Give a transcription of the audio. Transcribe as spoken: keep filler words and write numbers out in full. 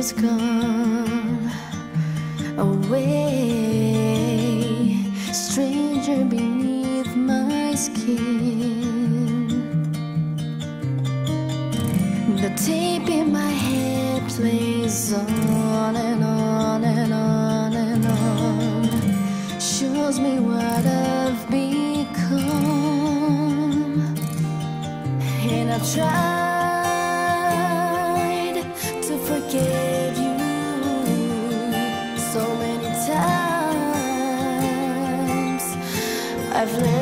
has gone away, stranger beneath my skin. The tape in my head plays on and on and on and on, shows me what I've become. And I've tried to forget you so many times. I've lived